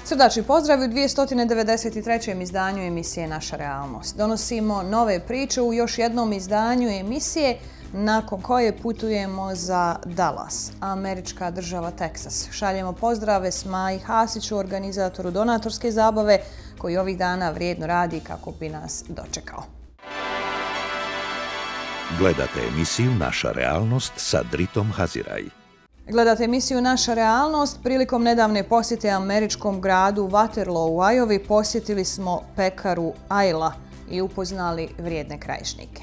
Srdačni pozdrav u 293. izdanju emisije Naša realnost. Donosimo nove priče u još jednom izdanju emisije nakon koje putujemo za Dallas, američka država Teksas. Šaljemo pozdrave Smaji Hasiću, organizatoru donatorske zabave, koji ovih dana vrijedno radi kako bi nas dočekao. Gledate emisiju Naša realnost sa Dritom Haziraj. Gledate emisiju Naša realnost. Prilikom nedavne posjete američkom gradu Waterloo u Ajovi posjetili smo pekaru Ayla i upoznali vrijedne krajišnike.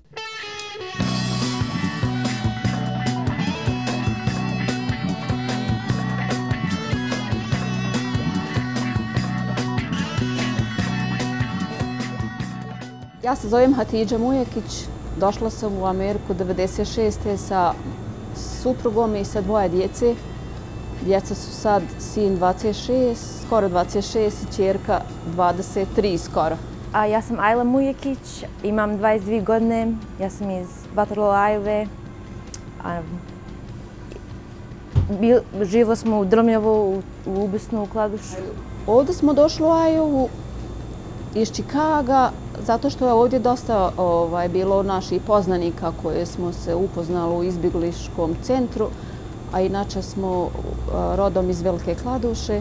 Ja se zovem Hatidža Mujekić. Došla sam u Ameriku 1996. sa suprugom i sa dvoje djece. Djeca su sad sin 26, skoro 26 i ćerka 23 skoro. Ja sam Ayla Mujekić, imam 22 godine, ja sam iz Waterloo, Ajove. Živjeli smo u Drmljevu, u Ubisnu, u Kladušu. Ovdje smo došli u Ajovu iz Čikaga, zato što je ovdje dosta bilo naših poznanika koje smo se upoznali u izbjegliškom centru, a inače smo rodom iz Velike Kladuše.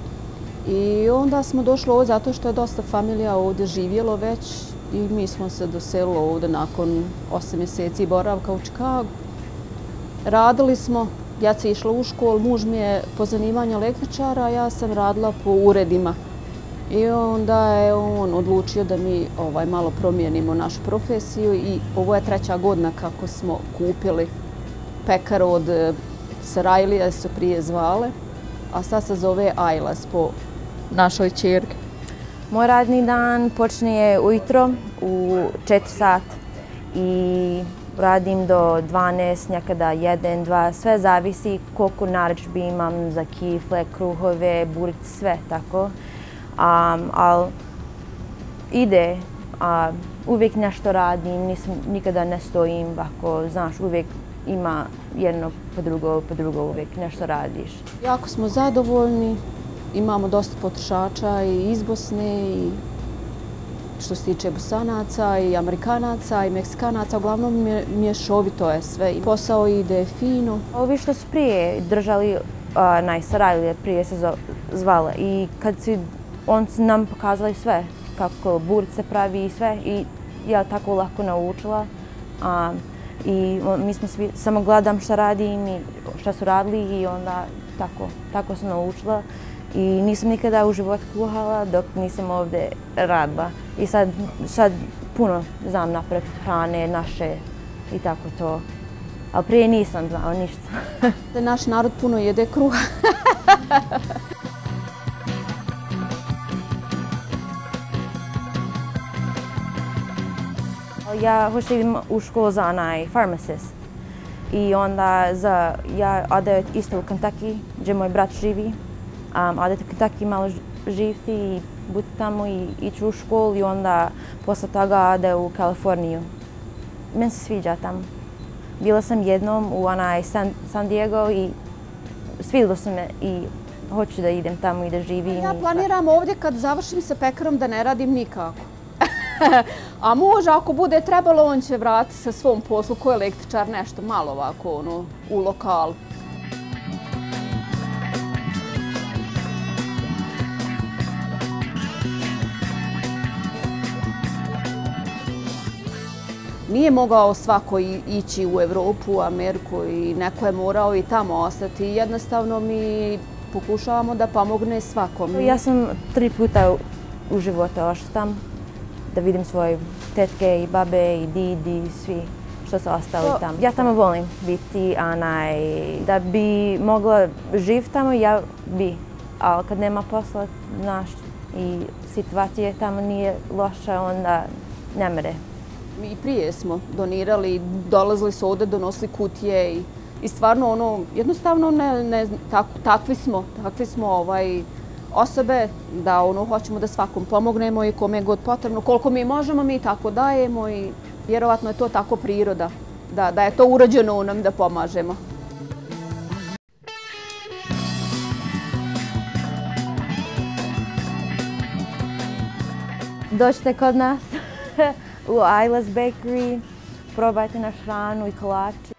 I onda smo došli ovdje zato što je dosta familija ovdje živjelo već i mi smo se doselili ovdje nakon 8 mjeseci boravka u Čikagu. Radili smo, djeca je išla u školu, muž mi je po zanimanju električara, a ja sam radila po uredima. I onda je on odlučio da mi malo promijenimo našu profesiju i ovo je 3. godina kako smo kupili pekaru od Sarajlija, su prije zvale, a sad se zove Aylas po našoj ćerki. Moj radni dan počinje ujutro u 4 sata i radim do 12, nekada 1, 2, sve zavisi koliko narudžbi imam za kifle, kruhove, burice, sve tako. Ali ide, uvijek nešto radim, nikada ne stojim ovako, znaš, uvijek ima jedno po drugo, uvijek nešto radiš. Jako smo zadovoljni, imamo dosta potrošača i iz Bosne, i što se tiče Bosanaca i Amerikanaca i Meksikanaca, uglavnom mješovito je sve. Posao ide fino. Ovi što su prije držali Sarajlije, prije se zvala i kad on su nam pokazali sve, kako burice pravi i sve i ja tako lako naučila. I mi smo svi, samo gledam šta radim i šta su radili i onda tako sam naučila. I nisam nikada u životu kuhala dok nisam ovdje radila. I sad puno znam napraviti hrane naše i tako to. Ali prije nisam znala ništa. Naš narod puno jede kruha. Ja hoću idem u školu za farmacist i onda ja odem isto u Kentucky gdje moj brat živi. Odem u Kentucky malo živiti i biti tamo i ići u školu i onda posle toga ode u Kaliforniju. Meni se sviđa tamo. Bila sam jednom u San Diego i svidjelo se me i hoću da idem tamo i da živim. Ja planiram ovdje kad završim sa pekarom da ne radim nikako. A može, ako bude trebalo, on će vratiti sa svom poslu ko električar, nešto malo ovako u lokalu. Nije mogao svako ići u Evropu, u Ameriku i neko je morao i tamo ostati. Jednostavno mi pokušavamo da pomogne svakom. Ja sam 3 puta u životu ošla tamo. Da vidim svoje tetke i babe i didi i svi što su ostali tamo. Ja tamo volim biti, da bi mogla živjeti tamo, ja bi. Ali kad nema posla, znaš, i situacija tamo nije loša, onda ne mere. Mi prije smo donirali, dolazili su ovdje, donosili kutije i stvarno jednostavno takvi smo osobe da hoćemo da svakom pomognemo i kome god potrebno. Koliko mi možemo, mi tako dajemo i vjerovatno je to tako priroda, da je to urađeno u nam da pomažemo. dođite kod nas u Aila's Bakery, probajte našu hranu i kolače.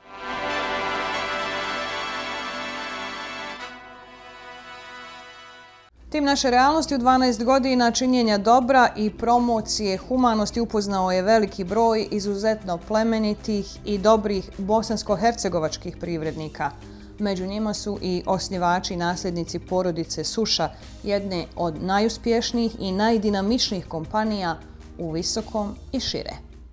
Tim naše realnosti u 12 godina činjenja dobra i promocije humanosti upoznao je veliki broj izuzetno plemenitih i dobrih bosansko-hercegovačkih privrednika. Među njima su i osnivači i nasljednici porodice Suša, jedne od najuspješnijih i najdinamičnijih kompanija u Visokom i šire.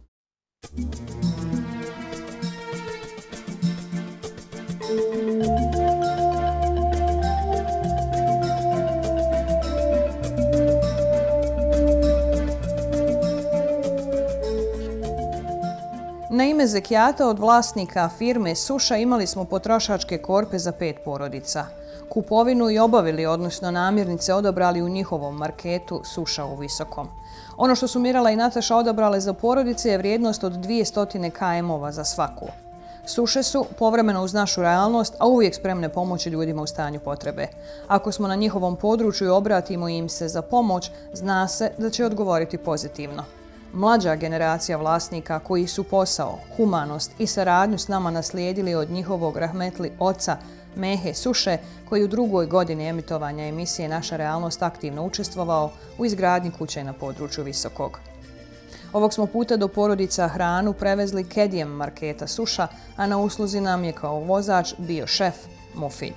Na ime Zekijata od vlasnika firme Suša imali smo potrošačke korpe za 5 porodica. Kupovinu i obavili, odnosno namirnice odabrali u njihovom marketu Suša u Visokom. Ono što su Mirala i Nataša odabrale za porodice je vrijednost od 200 km-ova za svaku. Suše su povremeno uz našu realnost, a uvijek spremne pomoći ljudima u stanju potrebe. Ako smo na njihovom području i obratimo im se za pomoć, zna se da će odgovoriti pozitivno. Mlađa generacija vlasnika koji su posao, humanost i saradnju s nama naslijedili od njihovog rahmetli oca Mehe Suše, koji u 2. godini emitovanja emisije Naša realnost aktivno učestvovao u izgradnji kuće na području Visokog. Ovog smo puta do porodica hranu prevezli kedijem marketa Suša, a na usluzi nam je kao vozač bio šef Mufid.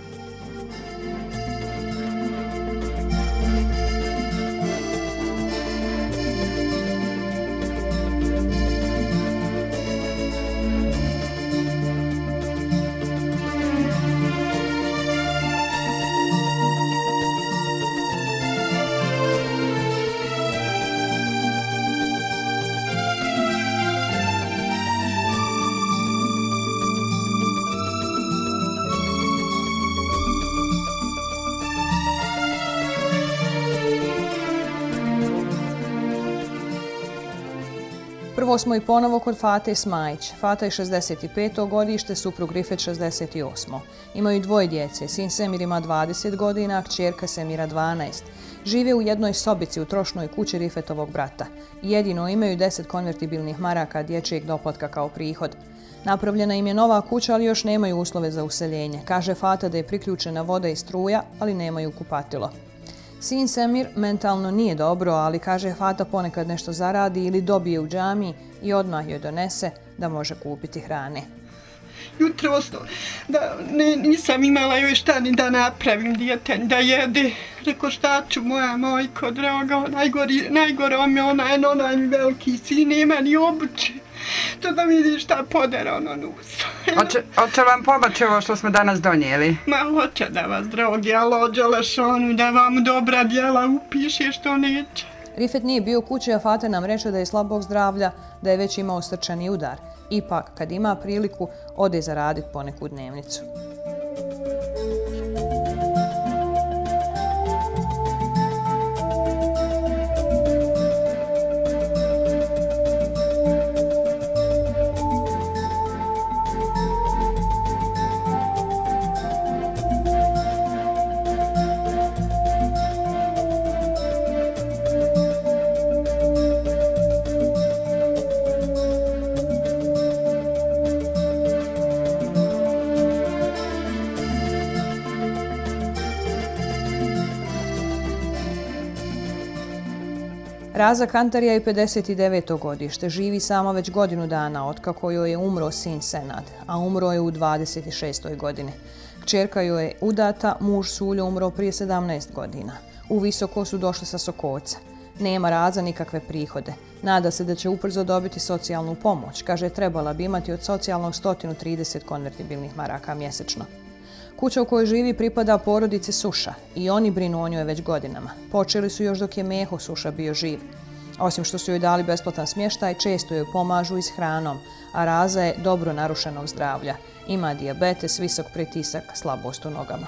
Prvo smo i ponovo kod Fate Smajić. Fata je 65. godište, suprug Rifet 68. Imaju 2 djece, sin Semir ima 20 godina, kćerka Semira 12. Žive u jednoj sobici u trošnoj kući Rifetovog brata. Jedino imaju 10 konvertibilnih maraka dječjeg doplatka kao prihod. Napravljena im je nova kuća, ali još nemaju uslove za useljenje. Kaže Fata da je priključena voda i struja, ali nemaju kupatilo. Sin Semir mentalno nije dobro, ali kaže Fata ponekad nešto zaradi ili dobije u džamiji i odmah joj donese da može kupiti hrane. Jutros nisam imala joj šta ni da napravim dijete, da jede. Reko šta ću moja majko draga, najgore mi onaj veliki sin, nema ni obuće. To da vidiš šta podera ono nos. Hoće vam pomoći ovo što smo danas donijeli? Ma hoće da vas, drogi, alo, Đelešanu, da vam dobra djela upiše što neće. Rifet nije bio kući, a Fate nam reče da je slabog zdravlja, da je već imao srčani udar. Ipak, kad ima priliku, ode zaraditi poneku dnevnicu. Raza Kantarija je 59. godište, živi sama već godinu dana otkako joj je umro sin Senad, a umro je u 26. godini. Kćerka joj je udata, muž Suljo umro prije 17 godina. U Visoko su došli sa Sokoca. Nema Raza nikakve prihode. Nada se da će ubrzo dobiti socijalnu pomoć. Kaže, trebala bi imati od socijalnog 130 konvertibilnih maraka mjesečno. Kuća u kojoj živi pripada porodici Suša i oni brinu o njoj već godinama. Počeli su još dok je Meho Suša bio živ. Osim što su joj dali besplatan smještaj, često joj pomažu i s hranom, a Raza je dobro narušenog zdravlja. Ima dijabetes, visok pritisak, slabost u nogama.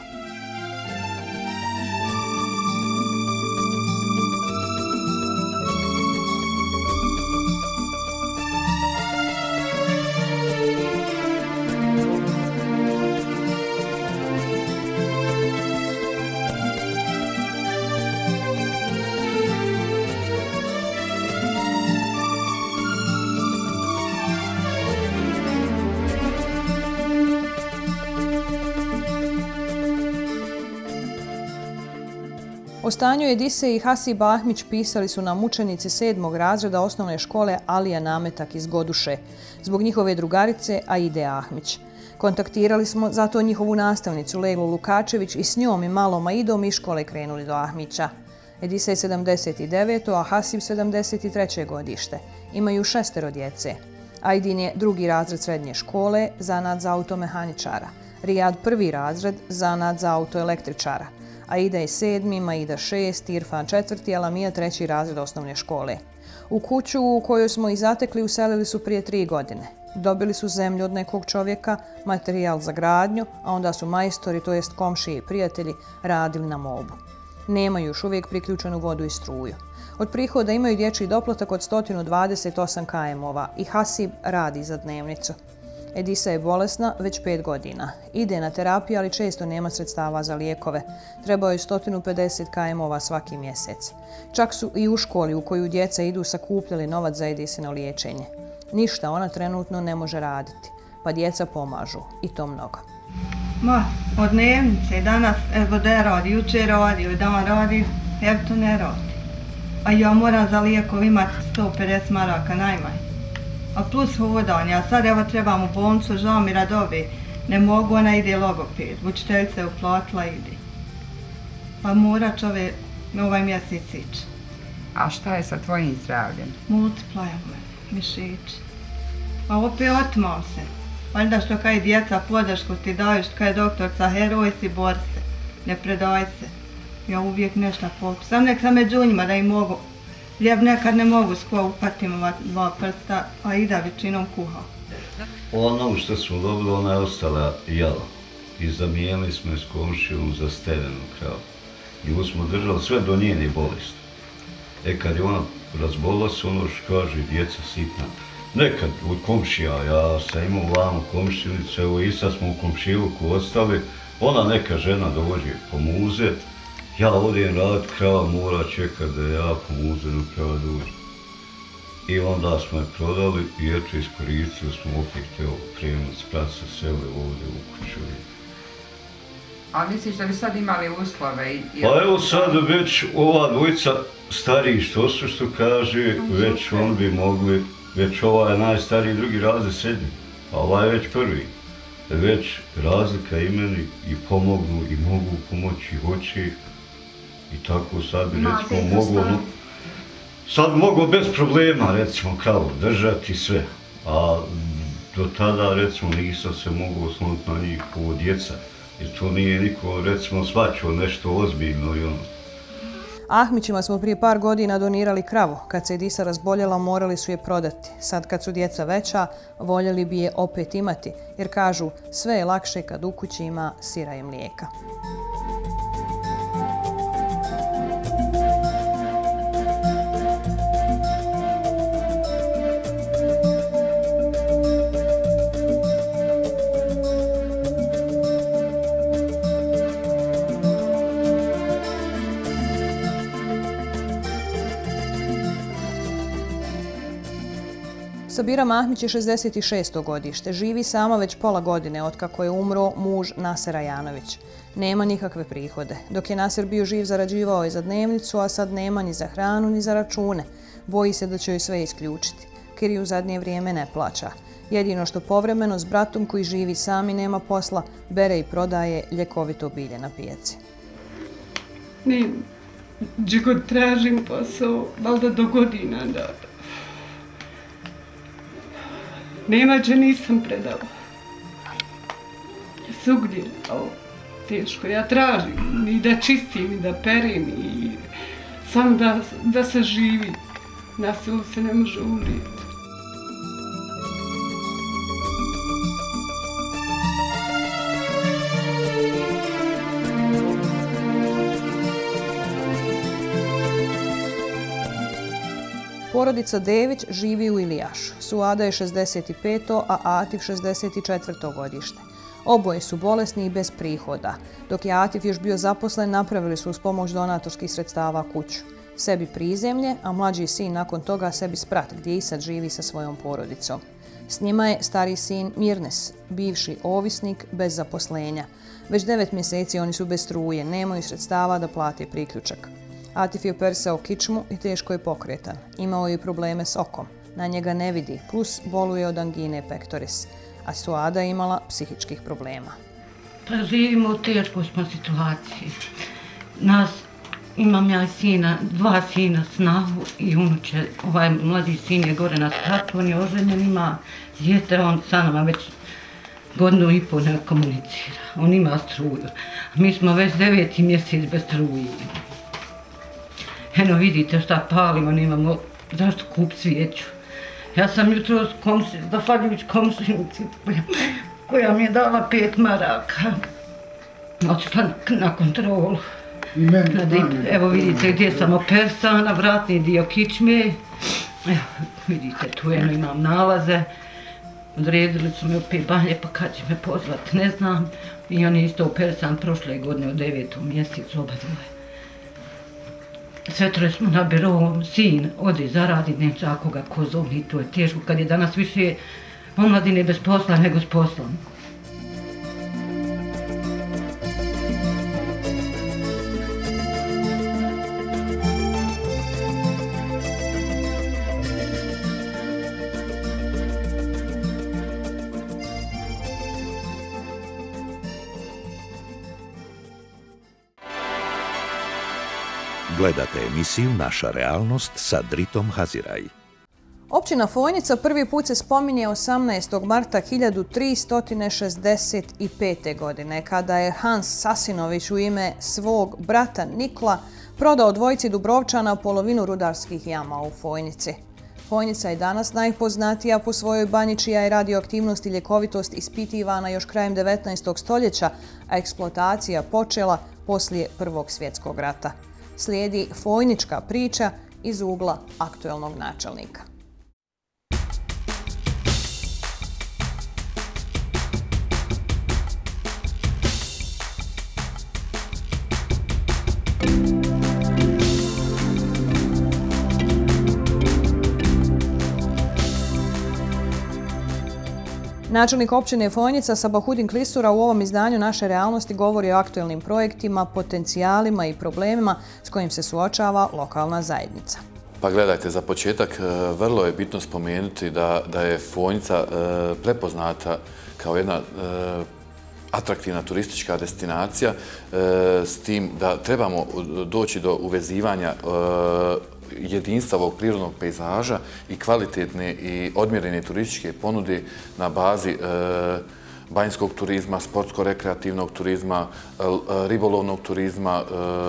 O stanju Edise i Hasib Ahmić pisali su nam učenici 7. razreda osnovne škole Alija Nametak iz Goduše, zbog njihove drugarice Aide Ahmić. Kontaktirali smo zato njihovu nastavnicu Lejlu Lukačević i s njom i malom Aidom iz škole krenuli do Ahmića. Edisa je 79. a Hasib 73. godište. Imaju 6 djece. Aidin je 2. razred srednje škole, zanat za automehaničara. Rijad 1. razred, zanat za autoelektričara. Aida je 7, Maida 6, Irfan 4, a Lamija 3. razred osnovne škole. U kuću u kojoj smo ih zatekli uselili su prije 3 godine. Dobili su zemlju od nekog čovjeka, materijal za gradnju, a onda su majstori, to jest komšije i prijatelji, radili na mobu. Nemaju još uvijek priključenu vodu i struju. Od prihoda imaju dječji doplatak od 128 km-ova i Hasib radi za dnevnicu. Edisa je bolesna već 5 godina. Ide na terapiju, ali često nema sredstava za lijekove. Trebao je 150 km-ova svaki mjesec. Čak su i u školi u koju djeca idu sakupljali novac za Edisino liječenje. Ništa ona trenutno ne može raditi, pa djeca pomažu i to mnogo. Od dnevnice danas, evo da je radi, jučer radio, dan radi, evo to ne radi. A ja moram za lijekov imati 150 maraka najmanje. A plus hodanje, a sad evo trebam u bolnicu, žao mi Radovi, ne mogu, ona ide logoped, učiteljica je uplatila, ide. Pa mora čovjek ovaj mjesec ići. A šta je sa tvojim zdravljem? Multipla mišići. A opet otmao se. Valjda što kaj djeca podršku ti daju, što kaj doktorca, heroj si, bor se, ne predaj se. Ja uvijek nešto pokusam, nek sam među njima da im mogu. Lijep nekad ne mogu skoro upatim ova 2 prsta, a Ida većinom kuha. Ono što smo dobili, ona je ostala jala. I zamijenili smo je s komšijom za stevenu kravu. I ovo smo držali sve do njene bolesti. Kad je ona razbolila se, ono što kaže djeca sitna. Nekad od komšija, ja sam imao vamo komšinicu, evo i sad smo u komšiluku ostali. Ona neka žena dođe pomuze. Ja odem radit, krava mora čekat da ja pomuzem, krava dođe. I onda smo je prodali i eto iskoristili smo opet krenuti s praca sele ovdje u kuću. A misliš da bi sad imali uslove? Pa evo sad već ova dvojica stariji što su, što kaže, već on bi mogli, već ova je najstariji 2. razred srednji, a ova je već 1. Već razlika imeni i pomognu i mogu pomoći, hoće. I tako sad bi recimo moglo, sad mogu bez problema recimo kao držati sve, a do tada recimo nisam se mogao osloniti na njih ovo djeca, jer to nije niko recimo svačao nešto ozbiljno i ono. Ahmićima smo prije par godina donirali kravu. Kad se Edisa razboljela, morali su je prodati. Sad kad su djeca veća, voljeli bi je opet imati, jer kažu sve je lakše kad u kući ima sira i mlijeka. Sabira Mahmić je 66. godište. Živi sama već pola godine otkako je umro muž Naser Ajanović. Nema nikakve prihode. Dok je Naser bio živ, zarađivao je za dnevnicu, a sad nema ni za hranu ni za račune. Boji se da će joj sve isključiti. Kiri u zadnje vrijeme ne plaća. Jedino što povremeno s bratom koji živi sam i nema posla, bere i prodaje ljekovito bilje na pijaci. Gdje god tražim posao, valjda do godina da... Nema gdje nisam predala. Svugdje, teško. Ja tražim i da čistim i da perim i sam da se živi. Na selu se ne može umrijeti. Porodica Dević živi u Ilijašu. Suada je 65. a Atif 64. godište. Oboje su bolesni i bez prihoda. Dok je Atif još bio zaposlen, napravili su uz pomoć donatorskih sredstava kuću. Sebi prizemlje, a mlađi sin nakon toga sebi sprat, gdje i sad živi sa svojom porodicom. S njima je stari sin Mirnes, bivši ovisnik bez zaposlenja. Već 9 mjeseci oni su bez struje, nemaju sredstava da plate priključak. Atif je operisao kičmu i teško je pokretan. Imao je i probleme s okom. Na njega ne vidi, plus boluje od angine pectoris. A Suada je imala psihičkih problema. Pa živimo u teškoj smo situaciji. Imam ja i sina, 2 sina, snahu i unuče. Ovaj mladi sin je gore na spratu, on je oženjen, ima dijete, on sa nama već 1,5 godinu ne komunicira. On ima struju. Mi smo već 9. mjesec bez struje. Eno vidite šta palimo, nemamo zašto kup svijeću. Ja sam jutro zahvaljujući komšinici koja mi je dala 5 maraka. Otišla na kontrolu. Evo vidite gdje sam operisana, vratni dio kičme. Evo vidite tu imam nalaze. Odredili su me u 5 banje, pa kad će me pozvati ne znam. I on je isto operisan prošle godine u 9. mjesecu obadvoje. Sve troje smo na birovom, sin ode zaradi, neće akoga ko zovni, to je teško kad je danas više omladine bez posla nego s poslom. Gledate emisiju Naša realnost sa Dritom Haziraj. Općina Fojnica prvi put se spominje 18. marta 1365. godine, kada je Hans Sasinović u ime svog brata Nikla prodao dvojici Dubrovčana polovinu rudarskih jama u Fojnici. Fojnica je danas najpoznatija po svojoj banji čija je radioaktivnost i ljekovitost ispitivana još krajem 19. stoljeća, a eksploatacija počela poslije Prvog svjetskog rata. Slijedi fojnička priča iz ugla aktuelnog načelnika. Načelnik općine Fojnica Sabahudin Klisura u ovom izdanju Naše realnosti govori o aktuelnim projektima, potencijalima i problemima s kojim se suočava lokalna zajednica. Pa gledajte, za početak vrlo je bitno spomenuti da je Fojnica prepoznata kao jedna atraktivna turistička destinacija, s tim da trebamo doći do uvezivanja jedinstva ovog prirodnog pejzaža i kvalitetne i odmjerene turističke ponude na bazi banjskog turizma, sportsko-rekreativnog turizma, ribolovnog turizma,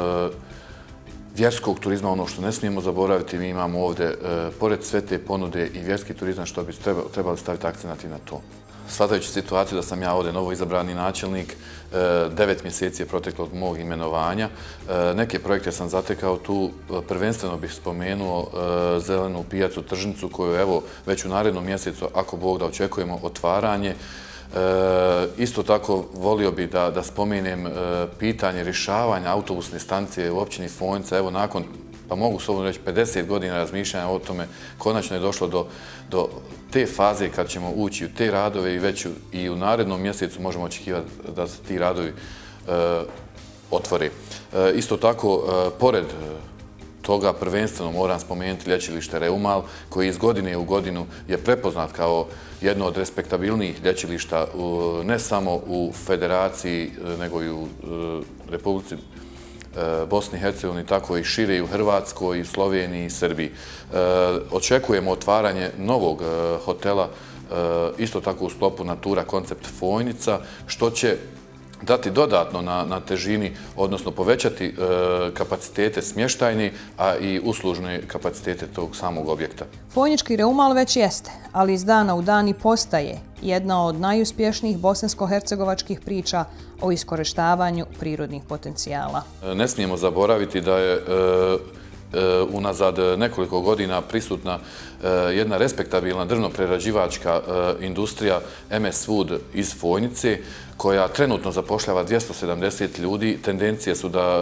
vjerskog turizma. Ono što ne smijemo zaboraviti, mi imamo ovdje, pored sve te ponude, i vjerski turizam, što bi trebali staviti akcenat i na to. Shvatajući situaciju da sam ja ovdje novo izabrani načelnik, 9 mjeseci je proteklo od mog imenovanja. Neke projekte sam zatekao tu, prvenstveno bih spomenuo zelenu pijacu Tržnicu koju evo već u narednom mjesecu, ako Bog da, očekujemo otvaranje. Isto tako volio bih da spomenem pitanje rješavanja autobusne stanice u općini Fojnica. Evo nakon, pa mogu slobodno reći, 50 godina razmišljanja o tome, konačno je došlo do te faze kad ćemo ući u te radove i već i u narednom mjesecu možemo očekivati da se ti radovi otvore. Isto tako, pored toga prvenstveno moram spomenuti lječilište Reumal, koji iz godine u godinu je prepoznat kao jedno od respektabilnijih lječilišta ne samo u Federaciji, nego i u Republici Bosni i Hercegovini, tako i šire i u Hrvatskoj, i Sloveniji i Srbiji. Očekujemo otvaranje novog hotela, isto tako u sklopu Natura koncept Fojnica, što će dati dodatno na težini, odnosno povećati kapacitete smještajni, a i uslužne kapacitete tog samog objekta. Fojnički Reumal već jeste, ali iz dana u dan i postaje jedna od najuspješnijih bosansko-hercegovačkih priča o iskorištavanju prirodnih potencijala. Ne smijemo zaboraviti da je unazad nekoliko godina prisutna jedna respektabilna drvno-prerađivačka industrija MS Wood iz Fojnice, koja trenutno zapošljava 270 ljudi. Tendencije su da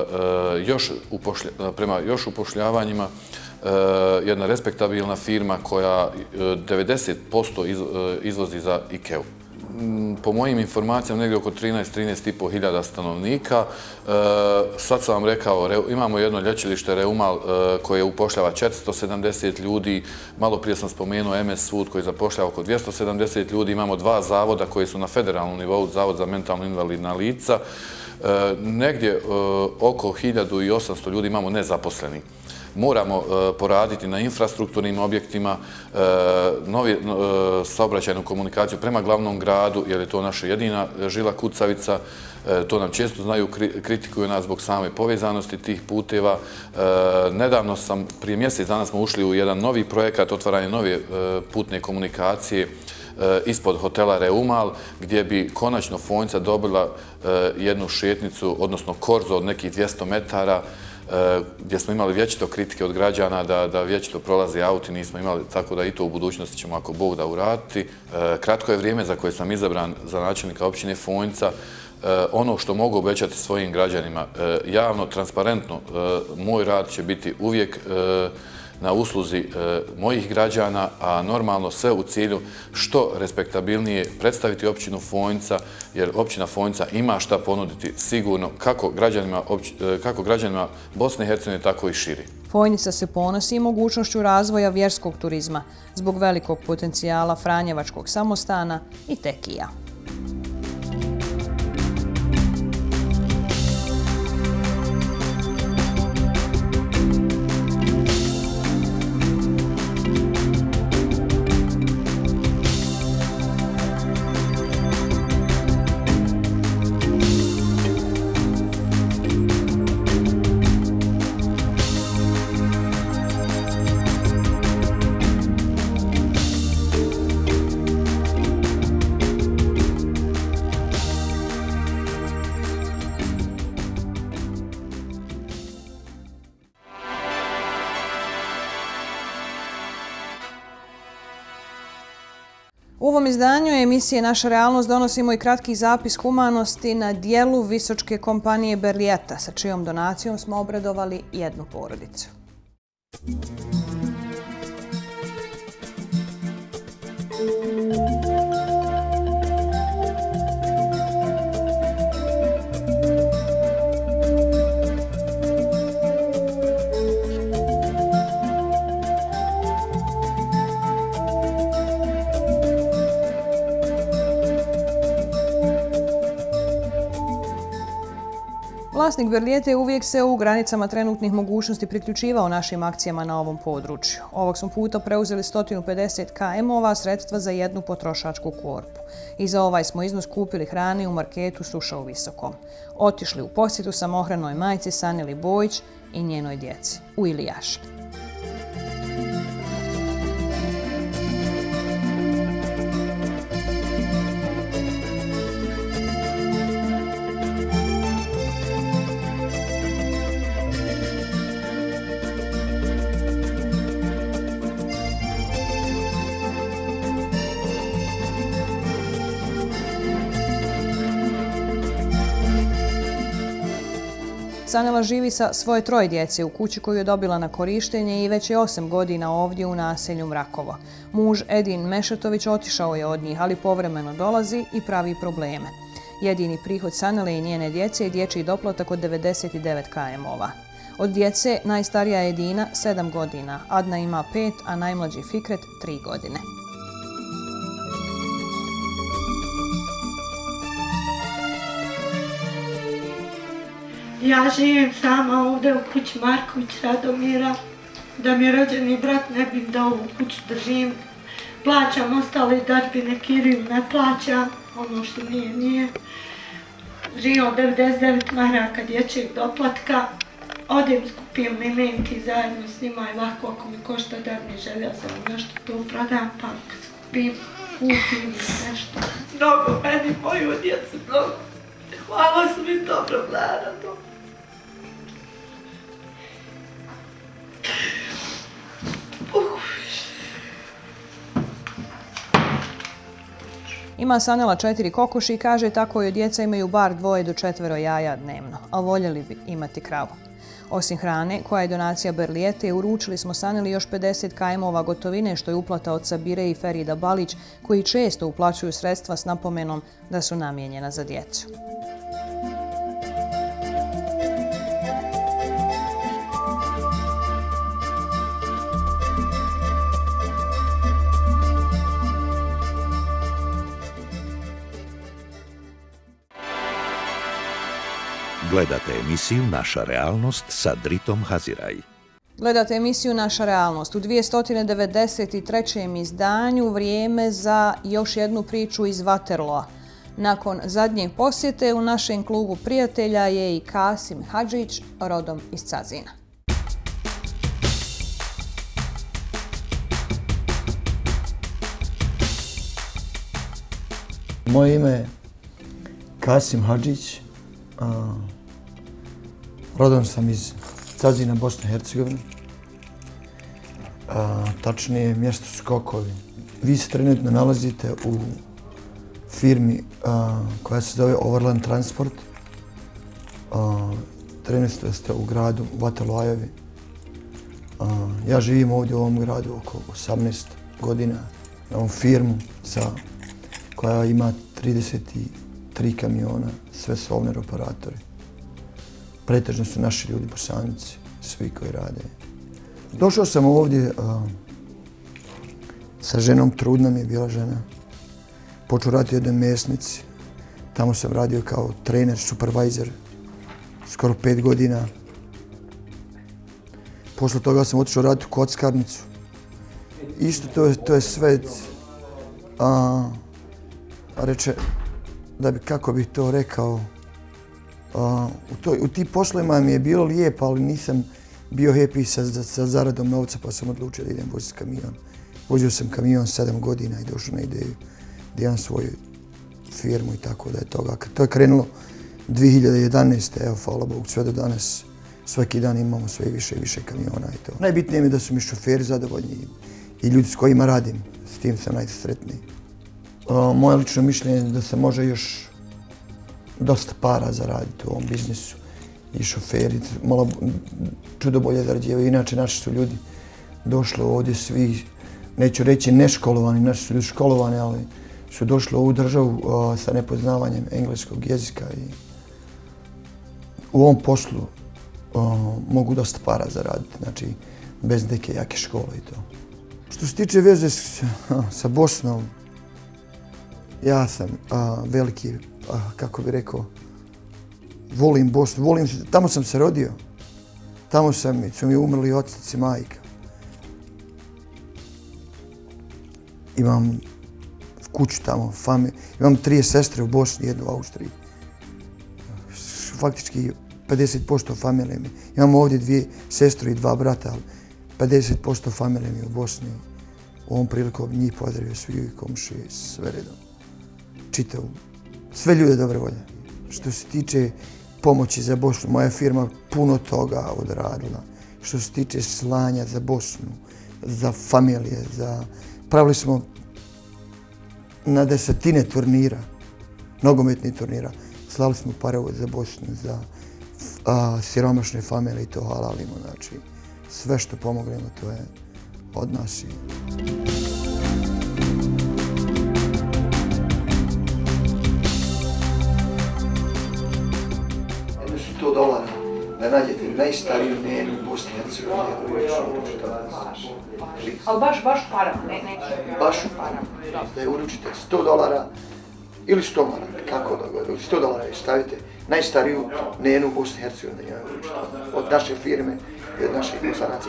prema još upošljavanjima jedna respektabilna firma koja 90% izvozi za IKEA. po mojim informacijama negdje oko 13,5 hiljada stanovnika. Sad sam vam rekao, imamo jedno lječilište Reumal koje upošljava 470 ljudi. Malo prije sam spomenuo MS Sud koji zapošljava oko 270 ljudi. Imamo 2 zavoda koji su na federalnom nivou, Zavod za mentalno invalidna lica. Negdje oko 1800 ljudi imamo nezaposleni. Moramo poraditi na infrastrukturnim objektima, saobraćajnu komunikaciju prema glavnom gradu, jer je to naša jedina žila kucavica. To nam često znaju, kritikuju nas zbog same povezanosti tih puteva. Nedavno prije mjesec dana smo ušli u jedan novi projekat, otvaranje nove putne komunikacije ispod hotela Reumal, gdje bi konačno Fonjca dobila jednu šetnicu, odnosno korzo od nekih 200 metara, gdje smo imali vječito kritike od građana da vječito prolaze auti, nismo imali, tako da i to u budućnosti ćemo ako Bog da uraditi. Kratko je vrijeme za koje sam izabran za načelnika općine Fonjca. Ono što mogu obećati svojim građanima, javno, transparentno, moj rad će biti uvijek na usluzi mojih građana, a normalno sve u cilju što respektabilnije predstaviti općinu Fonjca, jer općina Fonjca ima šta ponuditi sigurno kako građanima Bosne i Hercegovine, tako i širi. Fonjica se ponosi mogućnošću razvoja vjerskog turizma zbog velikog potencijala Franjevačkog samostana i tekija. U ovom izdanju emisije Naša realnost donosimo i kratki zapis humanosti na dijelu visočke kompanije Berlijeta, sa čijom donacijom smo obradovali jednu porodicu. Vlasnik Berlijete uvijek se u granicama trenutnih mogućnosti priključivao našim akcijama na ovom području. Ovog smo puta preuzeli 150 km-ova sredstva za jednu potrošačku korpu. I za ovaj smo iznos kupili hrane u marketu Suša u Visokom. Otišli u posjetu samohranoj majci Saneli Bojić i njenoj djeci u Ilijaš. Sanela živi sa svoje 3 djece u kući koju je dobila na korištenje i već je 8 godina ovdje u naselju Mrakovo. Muž Edin Mešetović otišao je od njih, ali povremeno dolazi i pravi probleme. Jedini prihod Sanele i njene djece je dječji doplatak od 99 km-ova. Od djece najstarija je Edina 7 godina, Adna ima 5, a najmlađi Fikret 3 godine. Ja živim sama ovdje u kući Marković Radomira, da mi rođeni brat ne bi da ovu kuću držim. Plaćam ostale dažbine, Kiril ne plaća, ono što nije. Živim od 99 maraka dječjeg doplatka, odem skupim limenki zajedno s njima i ovako ako mi košta darni želja sam nešto to prodam, pa skupim, kupim nešto. Mnogo meni, moju djecu, mnogo. Hvala su mi dobro, naravno. Ima Sanela 4 kokoši i kaže tako joj djeca imaju bar 2 do 4 jaja dnevno, a voljeli bi imati kravu. Osim hrane, koja je donacija Berlijete, uručili smo Saneli još 50 kajmova gotovine, što je uplata od Sabire i Ferida Balić, koji često uplaćuju sredstva s napomenom da su namijenjena za djecu. Gledate emisiju Naša realnost sa Dritom Haziraj. Gledate emisiju Naša realnost. U 293. izdanju vrijeme za još jednu priču iz Waterloa. Nakon zadnje posjete u našem klubu prijatelja je i Kasim Hadžić, rodom iz Cazina. Moje ime je Kasim Hadžić. Rodom sam iz Cazina, Bosne i Hercegovine. Tačnije, mjesto Skokovi. Vi se trenutno nalazite u firmi koja se zove Overland Transport. Trenutno ste u gradu Waterloo. Ja živim ovdje u ovom gradu oko 18 godina. Imam firmu koja ima 33 kamiona, sve su ovner operatori. Pretežno su naši ljudi, Bosanci, svi koji rade. Došao sam ovdje sa ženom, trudna mi je bila žena. Počeo raditi u jednoj mesnici. Tamo sam radio kao trener, supervisor, skoro 5 godina. Posle toga sam otišao raditi u kockarnicu. Isto to je sve, reče, kako bih to rekao, u tim poslovima mi je bilo lijepo, ali nisam bio happy sa zaradom novca, pa sam odlučio da idem voziti kamion. Vozio sam kamion 7 godina i došao na ideju da imam svoju firmu i tako da je toga. To je krenulo 2011. Evo, hvala Bogu, sve do danas. Svaki dan imamo sve više i više kamiona i to. Najbitnije mi je da su mi šoferi zadovoljni i ljudi s kojima radim. S tim sam najsretniji. Moje lično mišljenje je da se može još dosta para zaraditi u ovom biznisu i šoferi malo čudo bolje zarađivaju. Inače, naši su ljudi došli ovdje svi, neću reći neškolovani, naši su ljudi školovani, ali su došli u ovu državu sa nepoznavanjem engleskog jezika i u ovom poslu mogu dosta para zaraditi, znači bez neke jake škole i to. Što se tiče veze sa Bosnom, ja sam veliki, kako bih rekao, volim Bosnu, tamo sam se rodio, tamo su mi umrli otac i majka. Imam kuću tamo, imam 3 sestre u Bosni, 1 u Austriji. Faktički 50% familije mi. Imam ovdje 2 sestre i 2 brata, ali 50% familije mi u Bosni. U ovom priliku njih pozdravio svi komšije, sve redom. Čitavu, sve ljude dobre volje. Što se tiče pomoći za Bosnu, moja firma puno toga odradila. Što se tiče slanja za Bosnu, za familije, pravili smo na 10 turnira, nogometnih turnira. Slali smo pare za Bosnu, za siromašne familije i to halalimo. Znači, sve što pomognemo, to je od nas. $100 da nađete najstariju nenu u Bosni i Hercegovini. Ali baš para, ne? Baš u para. Da je uručite $100 ili 100 maraka, kako da god, $100 stavite najstariju nenu u Bosni i Hercegovini da je uručite. Od naše firme i od naših Bosanaca.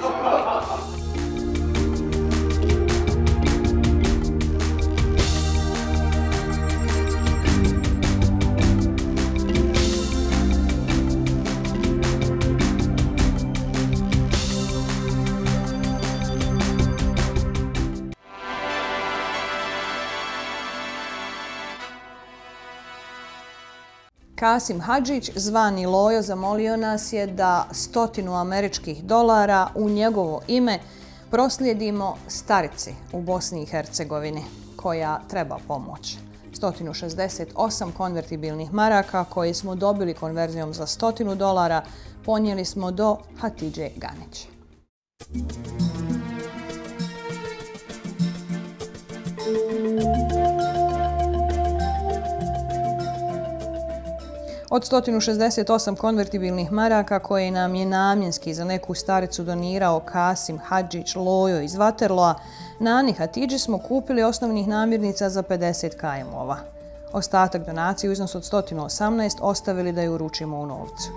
Kasim Hadžić, zvani Lojo, zamolio nas je da $100 u njegovo ime proslijedimo starici u Bosni i Hercegovini, koja treba pomoć. 168 konvertibilnih maraka koje smo dobili konverzijom za $100 ponijeli smo do Hatidže Ganić. Od 168 konvertibilnih maraka koje nam je namjenski za neku staricu donirao Kasim Hadžić Lojo iz Vaterloa, Nani Hatidži smo kupili osnovnih namirnica za 50 kajmova. Ostatak donacije u iznosu od 118 ostavili da ju uručimo u novcu.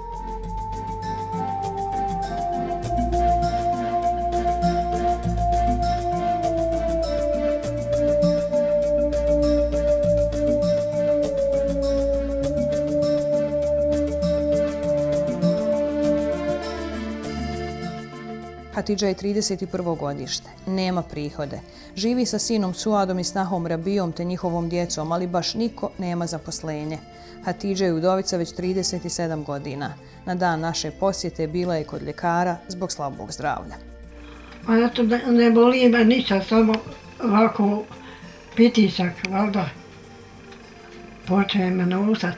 Hatidža je 31. godište, nema prihode. Živi sa sinom Suadom i snahom Rabijom te njihovom djecom, ali baš niko nema zaposlenje. Hatidža je udovica već 37 godina. Na dan naše posjete bila je kod ljekara zbog slabog zdravlja. A ja to ne boli me ništa, samo ovako pritisak, valjda. Počne me nosat.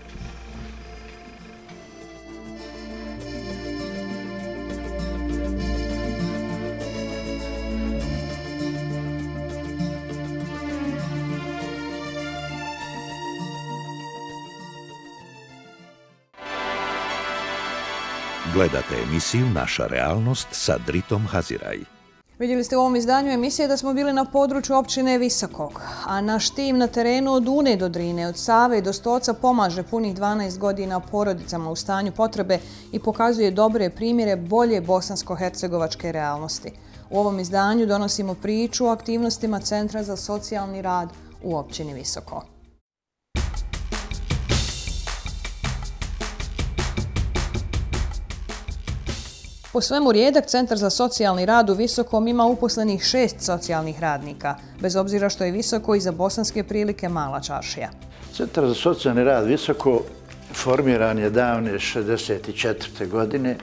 Gledate emisiju Naša realnost sa Dritom Haziraj. Vidjeli ste u ovom izdanju emisije da smo bili na području općine Visokog, a naš tim na terenu od Une do Drine, od Save do Stoca pomaže punih 12 godina porodicama u stanju potrebe i pokazuje dobre primjere bolje bosansko-hercegovačke realnosti. U ovom izdanju donosimo priču o aktivnostima Centra za socijalni rad u općini Visoko. Po svemu rijedak Centar za socijalni rad u Visokom ima uposlenih 6 socijalnih radnika, bez obzira što je Visoko i za bosanske prilike mala čaršija. Centar za socijalni rad Visoko formiran je davne 1964. godine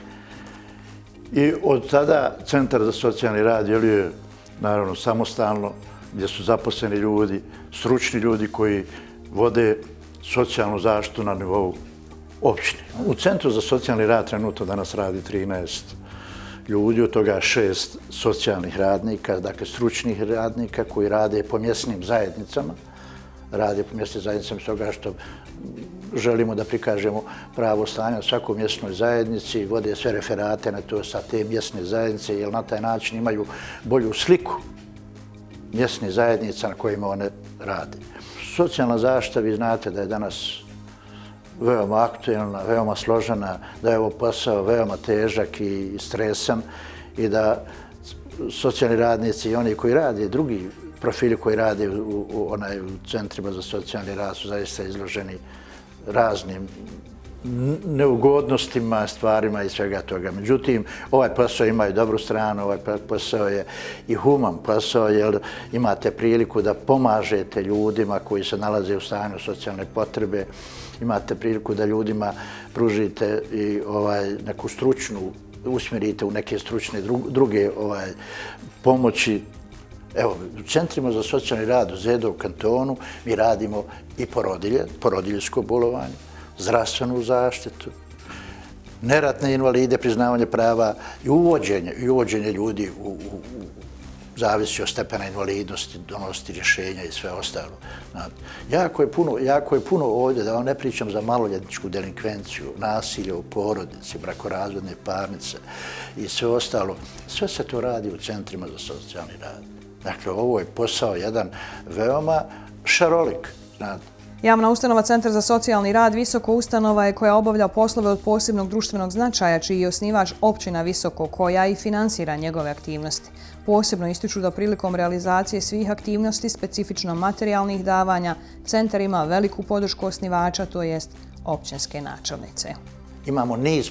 i od tada Centar za socijalni rad djeluje naravno samostalno, gdje su zaposleni ljudi, stručni ljudi koji vode socijalnu zaštitu na nivou općine. U Centru za socijalni rad trenutno danas radi 13 ljudi, od toga 6 socijalnih radnika, dakle stručnih radnika koji rade po mjesnim zajednicama. Rade po mjesnim zajednicama s toga što želimo da prikažemo pravo stanje u svakoj mjesnoj zajednici, vode sve referate na to sa te mjesne zajednice, jer na taj način imaju bolju sliku mjesnih zajednica na kojima one rade. Socijalna zaštita, vi znate da je danas veoma aktuelna, veoma složena, da je ovo posao veoma težak i stresan i da socijalni radnici i oni koji rade, drugi profili koji rade u centrima za socijalni rad su zaista izloženi raznim neugodnostima, stvarima i svega toga. Međutim, ovaj posao ima i dobru stranu, ovaj posao je i human posao, jer imate priliku da pomažete ljudima koji se nalaze u stanju socijalne potrebe, imate priliku da ljudima pružite i neku stručnu, usmjerite u neke stručne druge pomoći. Evo, u centrima za socijalni rad u Zedovu kantonu mi radimo i porodiljsko bolovanje, zdravstvenu zaštitu, neratne invalide, priznavanje prava i uvođenje ljudi u zavisi od stepena invalidnosti, donositi rješenja i sve ostalo. Jako je puno ovdje, da vam ne pričam za maloljetničku delinkvenciju, nasilje u porodici, brakorazvodne parnice i sve ostalo. Sve se to radi u centrima za socijalni rad. Dakle, ovo je posao jedan veoma šarolik, znate. Javna ustanova Centar za socijalni rad Visoko ustanova je koja obavlja poslove od posebnog društvenog značaja, čiji je osnivač općina Visoko, koja i finansira njegove aktivnosti. Posebno ističu da prilikom realizacije svih aktivnosti, specifično materijalnih davanja, centar ima veliku podršku osnivača, to jest općinske načelnice. Imamo niz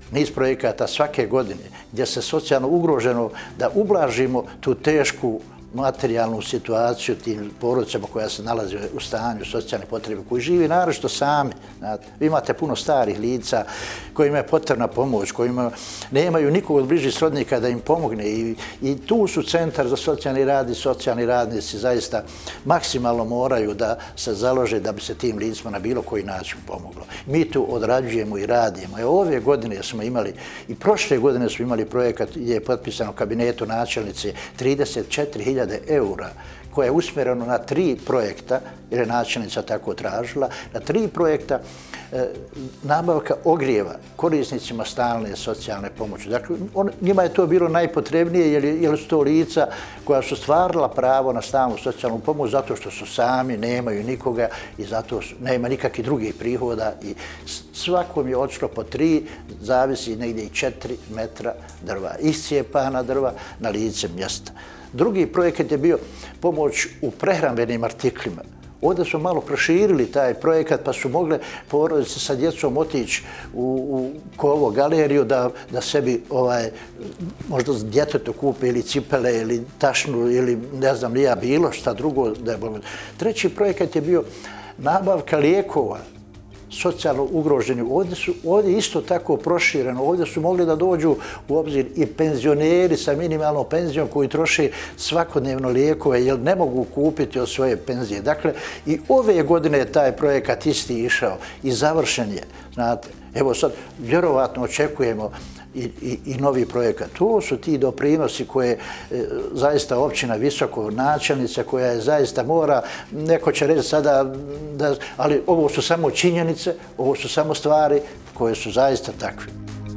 projekata svake godine gdje se socijalno ugroženo da ublažimo tu tešku materijalnu situaciju tim porodicama koja se nalazi u stanju socijalne potrebe, koji živi naročito sami. Vi imate puno starih lica kojima je potrebna pomoć, kojima nemaju nikog od bližih srodnika da im pomogne i tu su Centar za socijalni rad i socijalni radnici zaista maksimalno moraju da se založe da bi se tim licima na bilo koji način pomoglo. Mi tu odrađujemo i radimo. Ove godine smo imali i prošle godine smo imali projekat gdje je potpisano u kabinetu načelnice 34.000 eura koje je usmjereno na 3 projekta, jer je načelnica tako tražila, na 3 projekta nabavka ogrijeva korisnicima stalne socijalne pomoći. Dakle, njima je to bilo najpotrebnije jer su to lica koja su stvarila pravo na stalnu socijalnu pomoć zato što su sami, nemaju nikoga i zato nema nikakvih drugih prihoda i svakom je otišlo po 3, zavisi negdje i 4 metra drva, iscijepana drva na lice mjesta. Drugi projekat je bio pomoć u prehrambenim artiklima. Ovdje smo malo proširili taj projekat pa su mogle porodice sa djecom otići u Kovo galeriju da sebi možda djetetu kupe ili cipele ili tašnu ili ne znam ni ja bilo šta drugo. Treći projekat je bio nabavka lijekova socijalno ugroženi. Ovdje je isto tako prošireno. Ovdje su mogli da dođu u obzir i penzioneri sa minimalnom penzijom koji troše svakodnevno lijekove jer ne mogu kupiti od svoje penzije. Dakle, i ove godine je taj projekat isti išao i završen je. Znate, evo sad vjerovatno očekujemo i novi projekat. To su ti doprinosi koje zaista općina Visoko, načelnica koja je zaista mora, neko će reći sada, ali ovo su samo činjenice, ovo su samo stvari koje su zaista takve.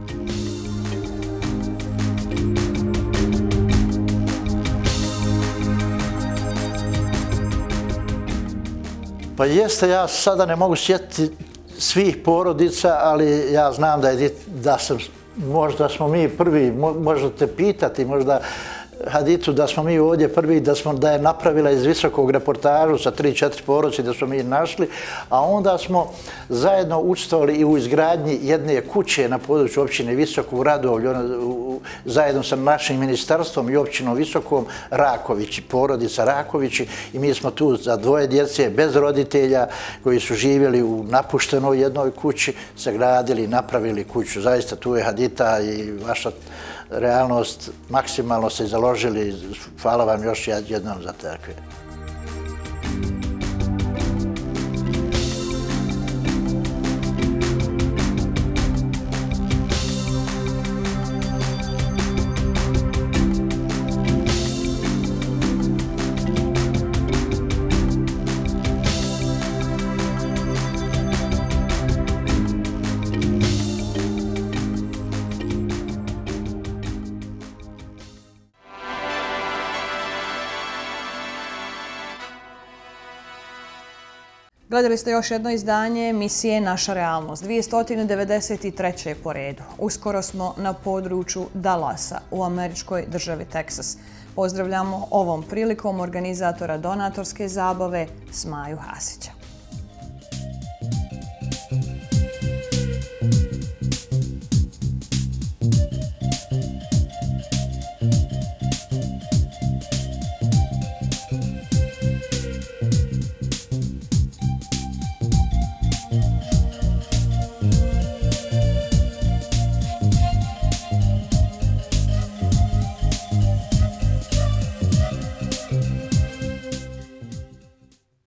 Pa jeste, ja sada ne mogu sjetiti svih porodica, ali ja znam možda smo mi prvi, možete pitati, možda Haditu da smo mi ovdje prvi, da je napravila iz Visokog reportažu sa 3-4 porodice da smo mi našli, a onda smo zajedno učestvovali i u izgradnji jedne kuće na području općine Visoko u Radovlju, zajedno sa našim ministarstvom i općinom Visokom, Rakovići, porodica Rakovići, i mi smo tu za 2 djece bez roditelja koji su živjeli u napuštenoj jednoj kući, sagradili i napravili kuću. Zaista tu je Hadita i vaša realnost, maksimalno se založili. Hvala vam još jednom za takve. Gledali ste još jedno izdanje emisije Naša realnost, 293. po redu. Uskoro smo na području Dallasa u američkoj državi Teksas. Pozdravljamo ovom prilikom organizatora donatorske zabave Smaju Hasića.